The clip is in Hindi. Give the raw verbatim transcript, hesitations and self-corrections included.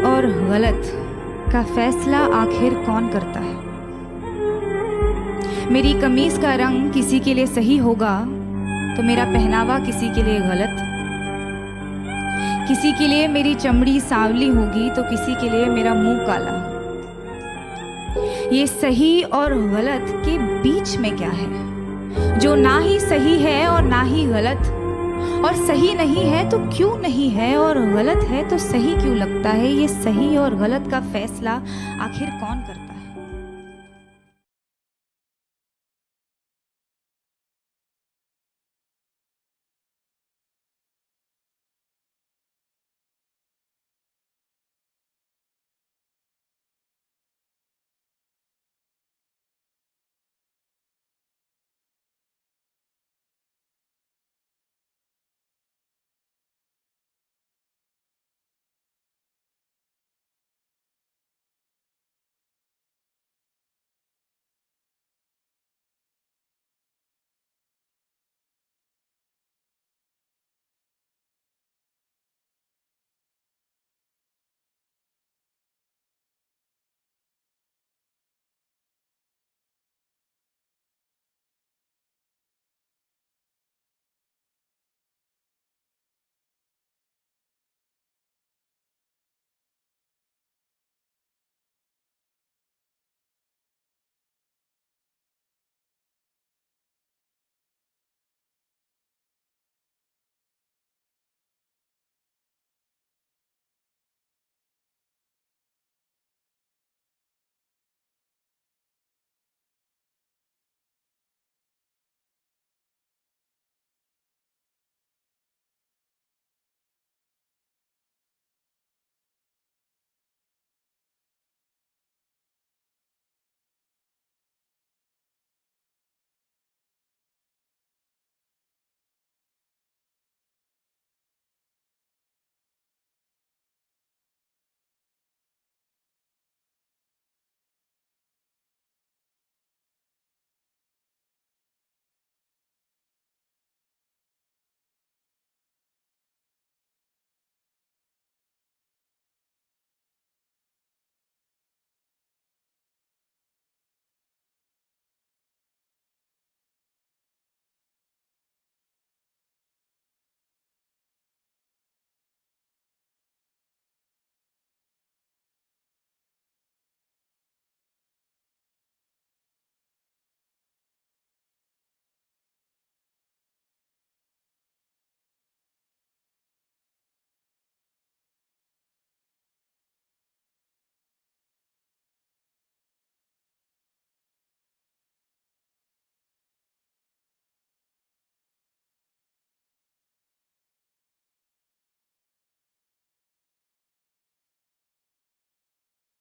और गलत का फैसला आखिर कौन करता है? मेरी कमीज का रंग किसी के लिए सही होगा तो मेरा पहनावा किसी के लिए गलत, किसी के लिए मेरी चमड़ी सांवली होगी तो किसी के लिए मेरा मुंह काला। ये सही और गलत के बीच में क्या है, जो ना ही सही है और ना ही गलत, और सही नहीं है तो क्यों नहीं है, और गलत है तो सही क्यों लगता है? ये सही और गलत का फैसला आखिर कौन करता है?